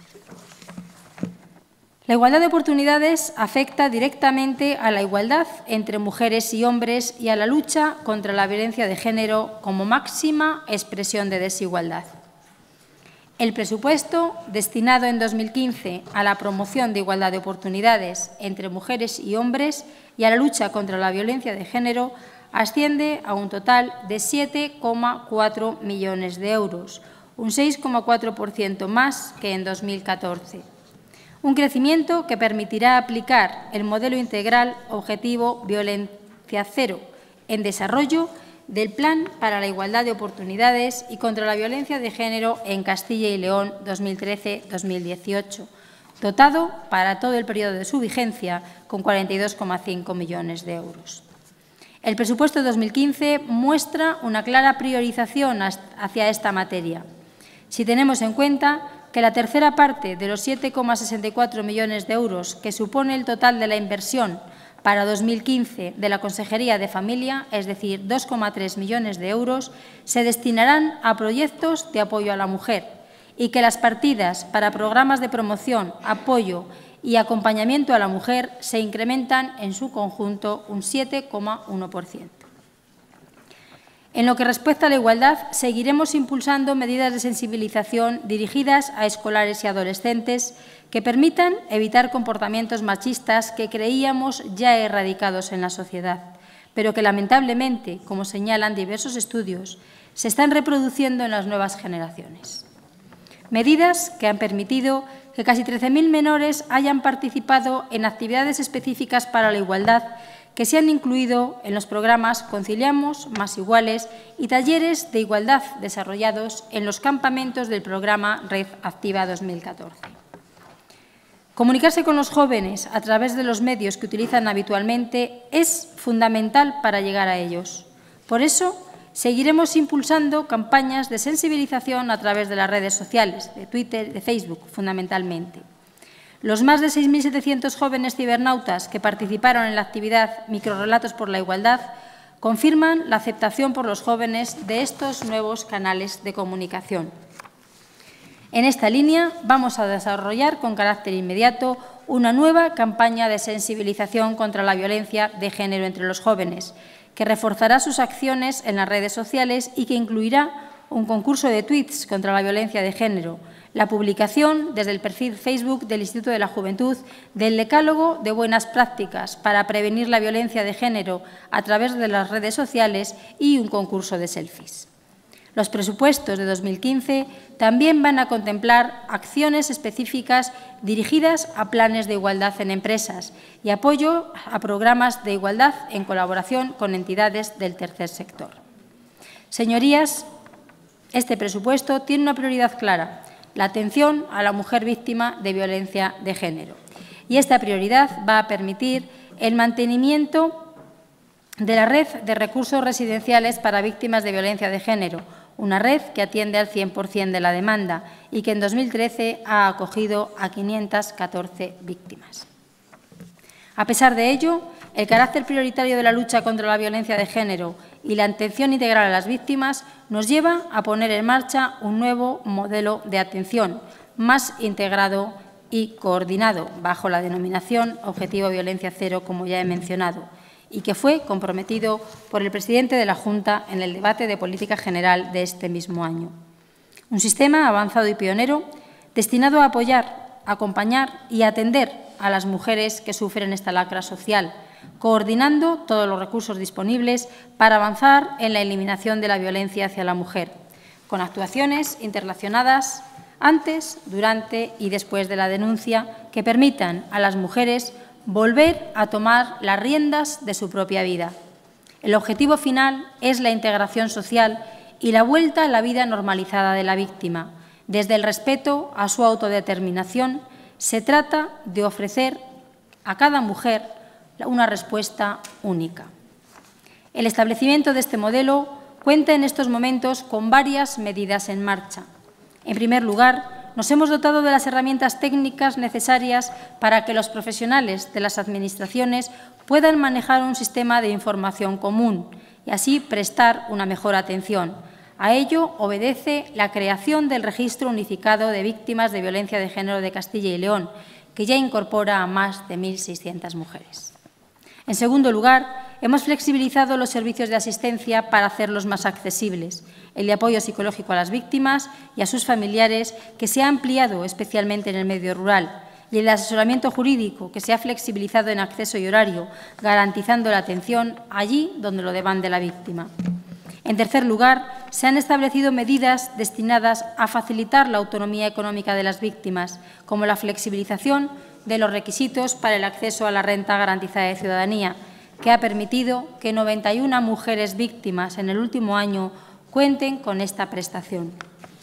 La igualdad de oportunidades afecta directamente a la igualdad entre mujeres y hombres y a la lucha contra la violencia de género como máxima expresión de desigualdad. El presupuesto destinado en 2015 a la promoción de igualdad de oportunidades entre mujeres y hombres y a la lucha contra la violencia de género asciende a un total de 7,4 millones de euros, un 6,4% más que en 2014. Un crecimiento que permitirá aplicar el modelo integral objetivo Violencia Cero en desarrollo del Plan para la Igualdad de Oportunidades y contra la Violencia de Género en Castilla y León 2013-2018, dotado para todo el periodo de su vigencia con 42,5 millones de euros. El presupuesto de 2015 muestra una clara priorización hacia esta materia. Si tenemos en cuenta que la tercera parte de los 7,64 millones de euros que supone el total de la inversión para 2015 de la Consejería de Familia, es decir, 2,3 millones de euros, se destinarán a proyectos de apoyo a la mujer y que las partidas para programas de promoción, apoyo y acompañamiento a la mujer se incrementan en su conjunto un 7,1%. En lo que respecta a la igualdad, seguiremos impulsando medidas de sensibilización dirigidas a escolares y adolescentes que permitan evitar comportamientos machistas que creíamos ya erradicados en la sociedad, pero que lamentablemente, como señalan diversos estudios, se están reproduciendo en las nuevas generaciones. Medidas que han permitido que casi 13.000 menores hayan participado en actividades específicas para la igualdad que se han incluido en los programas Conciliamos, Más Iguales y talleres de igualdad desarrollados en los campamentos del programa Red Activa 2014. Comunicarse con los jóvenes a través de los medios que utilizan habitualmente es fundamental para llegar a ellos. Por eso, seguiremos impulsando campañas de sensibilización a través de las redes sociales, de Twitter, de Facebook, fundamentalmente. Los más de 6.700 jóvenes cibernautas que participaron en la actividad Microrrelatos por la Igualdad confirman la aceptación por los jóvenes de estos nuevos canales de comunicación. En esta línea vamos a desarrollar con carácter inmediato una nueva campaña de sensibilización contra la violencia de género entre los jóvenes, que reforzará sus acciones en las redes sociales y que incluirá un concurso de tweets contra la violencia de género, la publicación desde el perfil Facebook del Instituto de la Juventud del decálogo de buenas prácticas para prevenir la violencia de género a través de las redes sociales y un concurso de selfies. Los presupuestos de 2015 también van a contemplar acciones específicas dirigidas a planes de igualdad en empresas y apoyo a programas de igualdad en colaboración con entidades del tercer sector. Señorías, este presupuesto tiene una prioridad clara: la atención a la mujer víctima de violencia de género. Y esta prioridad va a permitir el mantenimiento de la red de recursos residenciales para víctimas de violencia de género, una red que atiende al 100% de la demanda y que en 2013 ha acogido a 514 víctimas. A pesar de ello, el carácter prioritario de la lucha contra la violencia de género y la atención integral a las víctimas nos lleva a poner en marcha un nuevo modelo de atención, más integrado y coordinado, bajo la denominación Objetivo Violencia Cero, como ya he mencionado, y que fue comprometido por el presidente de la Junta en el debate de política general de este mismo año. Un sistema avanzado y pionero destinado a apoyar, acompañar y atender a las mujeres que sufren esta lacra social, coordinando todos los recursos disponibles para avanzar en la eliminación de la violencia hacia la mujer, con actuaciones interrelacionadas antes, durante y después de la denuncia que permitan a las mujeres volver a tomar las riendas de su propia vida. El objetivo final es la integración social y la vuelta a la vida normalizada de la víctima. Desde el respeto a su autodeterminación, se trata de ofrecer a cada mujer una respuesta única. El establecimiento de este modelo cuenta en estos momentos con varias medidas en marcha. En primer lugar, nos hemos dotado de las herramientas técnicas necesarias para que los profesionales de las administraciones puedan manejar un sistema de información común y así prestar una mejor atención. A ello obedece la creación del Registro Unificado de Víctimas de Violencia de Género de Castilla y León, que ya incorpora a más de 1.600 mujeres. En segundo lugar, hemos flexibilizado los servicios de asistencia para hacerlos más accesibles. El de apoyo psicológico a las víctimas y a sus familiares, que se ha ampliado especialmente en el medio rural, y el asesoramiento jurídico, que se ha flexibilizado en acceso y horario, garantizando la atención allí donde lo demande la víctima. En tercer lugar, se han establecido medidas destinadas a facilitar la autonomía económica de las víctimas, como la flexibilización de los requisitos para el acceso a la renta garantizada de ciudadanía, que ha permitido que 91 mujeres víctimas en el último año cuenten con esta prestación.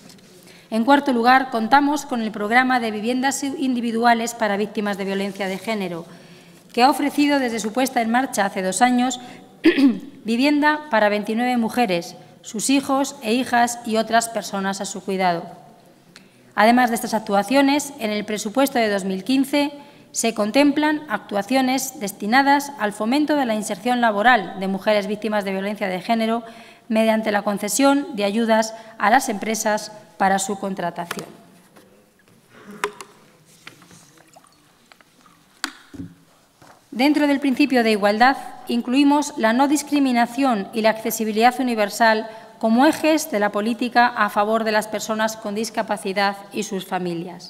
En cuarto lugar, contamos con el programa de viviendas individuales para víctimas de violencia de género, que ha ofrecido desde su puesta en marcha hace 2 años vivienda para 29 mujeres, sus hijos e hijas y otras personas a su cuidado. Además de estas actuaciones, en el presupuesto de 2015 se contemplan actuaciones destinadas al fomento de la inserción laboral de mujeres víctimas de violencia de género mediante la concesión de ayudas a las empresas para su contratación. Dentro del principio de igualdad, incluimos la no discriminación y la accesibilidad universal como ejes de la política a favor de las personas con discapacidad y sus familias.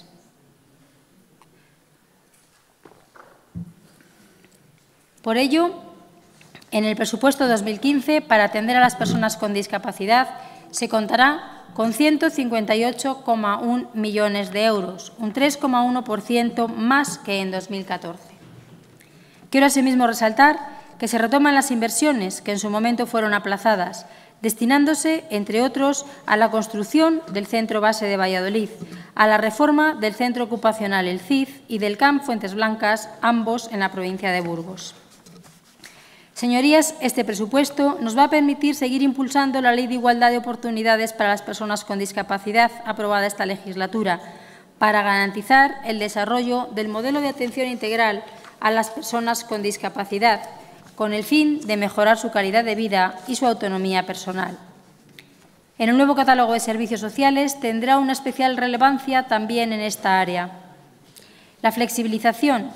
Por ello, en el presupuesto 2015, para atender a las personas con discapacidad, se contará con 158,1 millones de euros, un 3,1% más que en 2014. Quiero asimismo resaltar que se retoman las inversiones que en su momento fueron aplazadas, destinándose, entre otros, a la construcción del Centro Base de Valladolid, a la reforma del Centro Ocupacional El Cid y del CAMP Fuentes Blancas, ambos en la provincia de Burgos. Señorías, este presupuesto nos va a permitir seguir impulsando la Ley de Igualdad de Oportunidades para las Personas con Discapacidad, aprobada esta legislatura, para garantizar el desarrollo del modelo de atención integral a las personas con discapacidad, con el fin de mejorar su calidad de vida y su autonomía personal. En el nuevo catálogo de servicios sociales tendrá una especial relevancia también en esta área. La flexibilización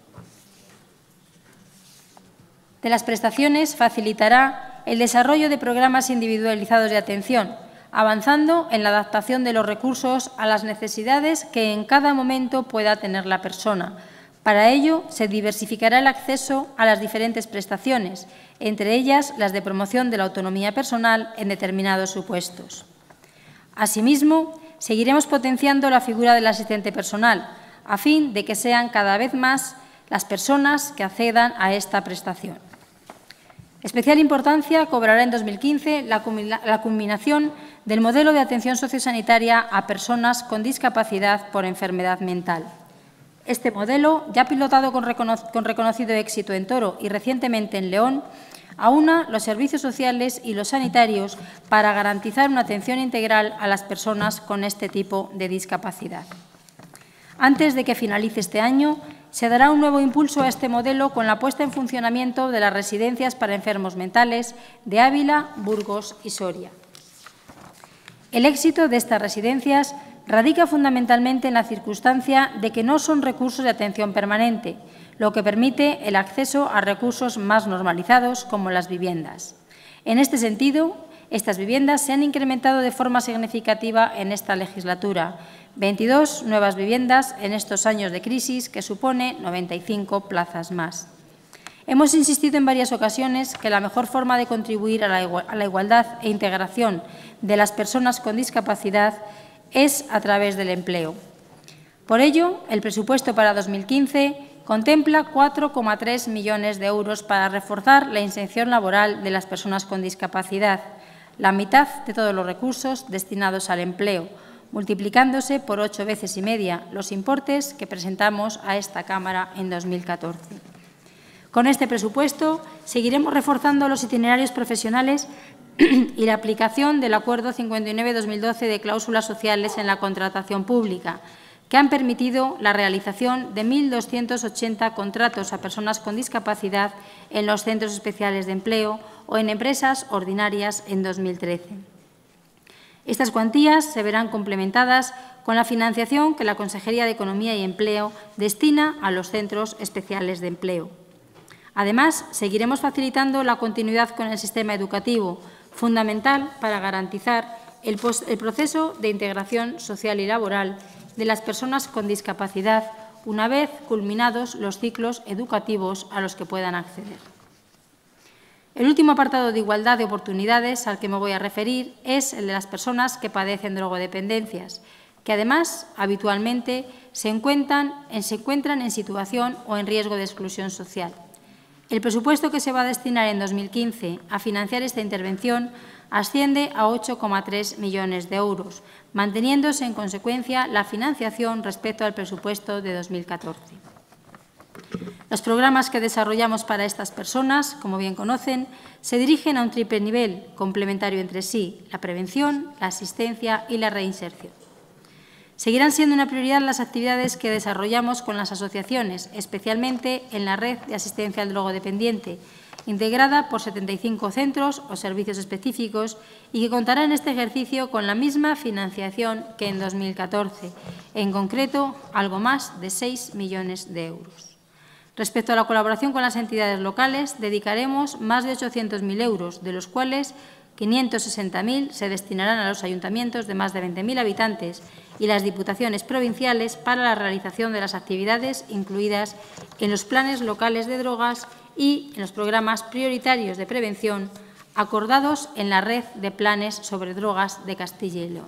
de las prestaciones facilitará el desarrollo de programas individualizados de atención, avanzando en la adaptación de los recursos a las necesidades que en cada momento pueda tener la persona. Para ello, se diversificará el acceso a las diferentes prestaciones, entre ellas las de promoción de la autonomía personal en determinados supuestos. Asimismo, seguiremos potenciando la figura del asistente personal, a fin de que sean cada vez más las personas que accedan a esta prestación. Especial importancia cobrará en 2015 la culminación del modelo de atención sociosanitaria a personas con discapacidad por enfermedad mental. Este modelo, ya pilotado con reconocido éxito en Toro y recientemente en León, aúna los servicios sociales y los sanitarios para garantizar una atención integral a las personas con este tipo de discapacidad. Antes de que finalice este año, se dará un nuevo impulso a este modelo con la puesta en funcionamiento de las residencias para enfermos mentales de Ávila, Burgos y Soria. El éxito de estas residencias radica fundamentalmente en la circunstancia de que no son recursos de atención permanente, lo que permite el acceso a recursos más normalizados como las viviendas. En este sentido, estas viviendas se han incrementado de forma significativa en esta legislatura, 22 nuevas viviendas en estos años de crisis, que supone 95 plazas más. Hemos insistido en varias ocasiones que la mejor forma de contribuir a la igualdad e integración de las personas con discapacidad es a través del empleo. Por ello, el presupuesto para 2015 contempla 4,3 millones de euros para reforzar la inserción laboral de las personas con discapacidad, la mitad de todos los recursos destinados al empleo, multiplicándose por 8,5 veces los importes que presentamos a esta Cámara en 2014. Con este presupuesto seguiremos reforzando los itinerarios profesionales y la aplicación del Acuerdo 59-2012 de cláusulas sociales en la contratación pública, que han permitido la realización de 1.280 contratos a personas con discapacidad en los centros especiales de empleo o en empresas ordinarias en 2013. Estas cuantías se verán complementadas con la financiación que la Consejería de Economía y Empleo destina a los centros especiales de empleo. Además, seguiremos facilitando la continuidad con el sistema educativo, fundamental para garantizar el proceso de integración social y laboral de las personas con discapacidad una vez culminados los ciclos educativos a los que puedan acceder. El último apartado de igualdad de oportunidades al que me voy a referir es el de las personas que padecen drogodependencias, que además habitualmente se encuentran en situación o en riesgo de exclusión social. El presupuesto que se va a destinar en 2015 a financiar esta intervención asciende a 8,3 millones de euros, manteniéndose en consecuencia la financiación respecto al presupuesto de 2014. Los programas que desarrollamos para estas personas, como bien conocen, se dirigen a un triple nivel complementario entre sí: la prevención, la asistencia y la reinserción. Seguirán siendo una prioridad las actividades que desarrollamos con las asociaciones, especialmente en la red de asistencia al drogodependiente, integrada por 75 centros o servicios específicos y que contará en este ejercicio con la misma financiación que en 2014, en concreto algo más de 6 millones de euros. Respecto a la colaboración con las entidades locales, dedicaremos más de 800.000 euros, de los cuales 560.000 se destinarán a los ayuntamientos de más de 20.000 habitantes y las diputaciones provinciales para la realización de las actividades incluidas en los planes locales de drogas y en los programas prioritarios de prevención acordados en la red de planes sobre drogas de Castilla y León.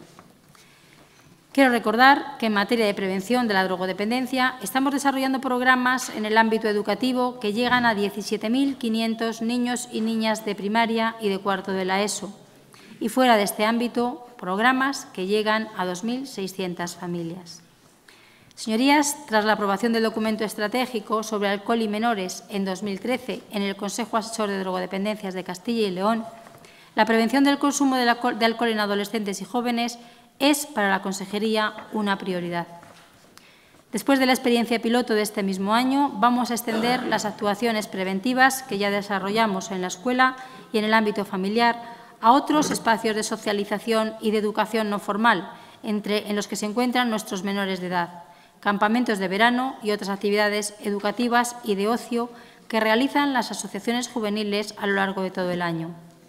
Quiero recordar que en materia de prevención de la drogodependencia estamos desarrollando programas en el ámbito educativo que llegan a 17.500 niños y niñas de primaria y de cuarto de la ESO, y fuera de este ámbito, programas que llegan a 2.600 familias. Señorías, tras la aprobación del documento estratégico sobre alcohol y menores en 2013 en el Consejo Asesor de Drogodependencias de Castilla y León, la prevención del consumo de alcohol en adolescentes y jóvenes es para la Consejería una prioridad. Después de la experiencia piloto de este mismo año, vamos a extender las actuaciones preventivas que ya desarrollamos en la escuela y en el ámbito familiar a otros espacios de socialización y de educación no formal, en los que se encuentran nuestros menores de edad, campamentos de verano y otras actividades educativas y de ocio que realizan las asociaciones juveniles a lo largo de todo el año.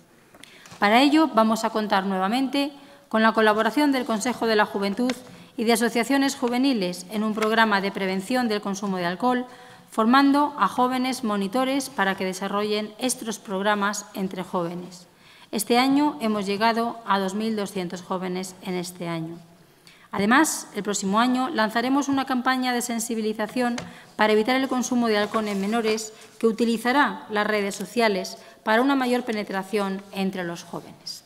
Para ello, vamos a contar nuevamente con la colaboración del Consejo de la Juventud y de asociaciones juveniles en un programa de prevención del consumo de alcohol, formando a jóvenes monitores para que desarrollen estos programas entre jóvenes. Este año hemos llegado a 2.200 jóvenes en este año. Además, el próximo año lanzaremos una campaña de sensibilización para evitar el consumo de alcohol en menores que utilizará las redes sociales para una mayor penetración entre los jóvenes.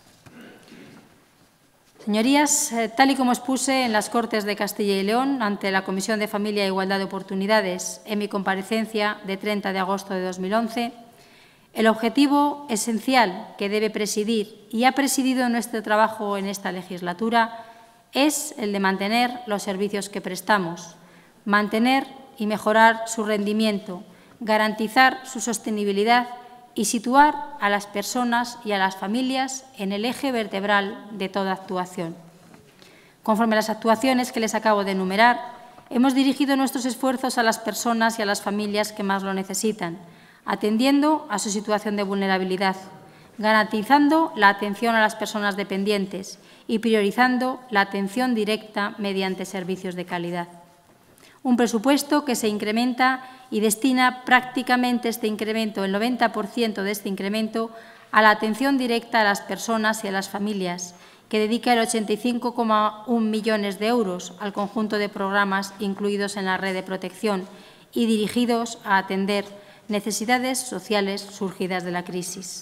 Señorías, tal y como expuse en las Cortes de Castilla y León ante la Comisión de Familia e Igualdad de Oportunidades en mi comparecencia de 30 de agosto de 2011, el objetivo esencial que debe presidir y ha presidido nuestro trabajo en esta legislatura es el de mantener los servicios que prestamos, mantener y mejorar su rendimiento, garantizar su sostenibilidad y situar a las personas y a las familias en el eje vertebral de toda actuación. Conforme a las actuaciones que les acabo de enumerar, hemos dirigido nuestros esfuerzos a las personas y a las familias que más lo necesitan, atendiendo a su situación de vulnerabilidad, garantizando la atención a las personas dependientes y priorizando la atención directa mediante servicios de calidad. Un presupuesto que se incrementa y destina prácticamente este incremento, el 90% de este incremento, a la atención directa a las personas y a las familias, que dedica el 85,1 millones de euros al conjunto de programas incluidos en la red de protección y dirigidos a atender necesidades sociales surgidas de la crisis.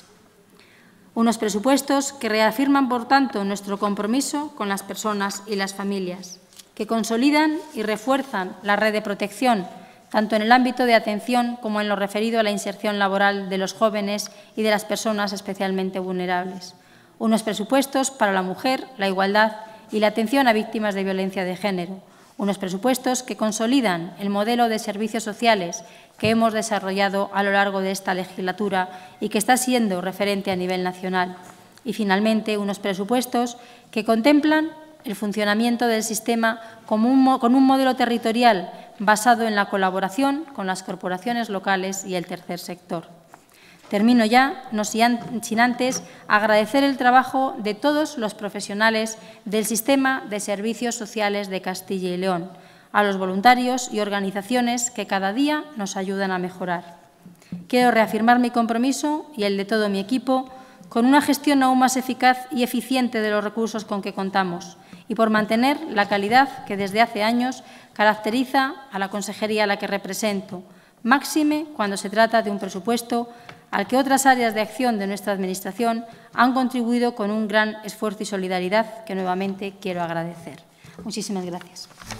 Unos presupuestos que reafirman, por tanto, nuestro compromiso con las personas y las familias, que consolidan y refuerzan la red de protección, tanto en el ámbito de atención como en lo referido a la inserción laboral de los jóvenes y de las personas especialmente vulnerables. Unos presupuestos para la mujer, la igualdad y la atención a víctimas de violencia de género. Unos presupuestos que consolidan el modelo de servicios sociales que hemos desarrollado a lo largo de esta legislatura y que está siendo referente a nivel nacional. Y, finalmente, unos presupuestos que contemplan el funcionamiento del sistema con un modelo territorial basado en la colaboración con las corporaciones locales y el tercer sector. Termino ya, no sin antes agradecer el trabajo de todos los profesionales del sistema de servicios sociales de Castilla y León, a los voluntarios y organizaciones que cada día nos ayudan a mejorar. Quiero reafirmar mi compromiso y el de todo mi equipo con una gestión aún más eficaz y eficiente de los recursos con que contamos y por mantener la calidad que desde hace años caracteriza a la consejería a la que represento, máxime cuando se trata de un presupuesto al que otras áreas de acción de nuestra Administración han contribuido con un gran esfuerzo y solidaridad que nuevamente quiero agradecer. Muchísimas gracias.